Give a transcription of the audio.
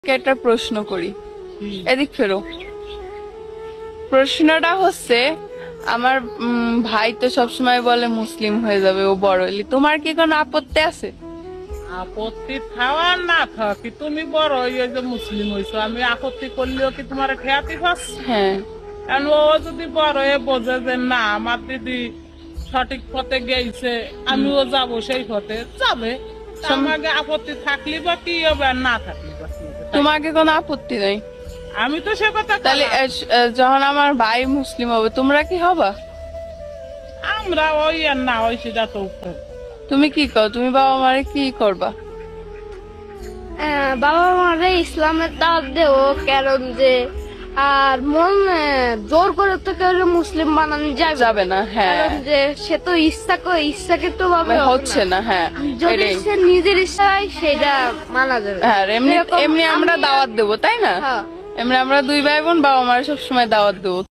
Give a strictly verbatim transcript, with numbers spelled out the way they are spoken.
একটা প্রশ্ন করি, এদিক ফেরো। প্রশ্নটা হচ্ছে, আমার উম, ভাই তো সবসময় বলে মুসলিম হয়ে যাবে ও বড় হইলে, তোমার কি কোনো আপত্তি আছে? আপত্তি থাওয়ার না থাকি, তুমি বড় হয়ে যে মুসলিম হইছো, আমি আপত্তি করলেও কি তোমার খেয়াতি পাচ্ছি? হ্যাঁ, কারণ ও যদি বড় হয়ে বোঝে যে না আমার দিদি সঠিক পথে গেছে, আমিও যাবো সেই পথে, যাবে। তা আমাকে আপত্তি থাকলি বা কি হবে আর না থাকলি বা কি হবে? তোমাকে কোনো আপত্তি নাই? আমি তো সে কথা তাহলে বললাম। আহ, আহ, যখন আমার ভাই মুসলিম হবে তোমরা কি হবা? আমরা ওই আর না ওই সেটা তো উপরে। তুমি কি কর, তুমি বাবা মারে কি করবা? আহ, বাবা মারে ইসলামের দাওয়াত দেও, কারণ যে আর মন আহ, জোর করে তো কেউ মুসলিম বানানো যাবে যাবে না। হ্যাঁ, কারণ যে সে তো ইচ্ছা করে ইচ্ছাকে তো ভাবে হচ্ছে না। হ্যাঁ, যদি এটাই। সে নিজের ইচ্ছায় সেটা মানা যাবে। হ্যাঁ, এমনি যেরকম এমনি আমরা আমি- দাওয়াত দেবো, তাই না? হ্যাঁ। এমনি আমরা দুই ভাই বোন বাবা মার সবসময় দাওয়াত দেবো।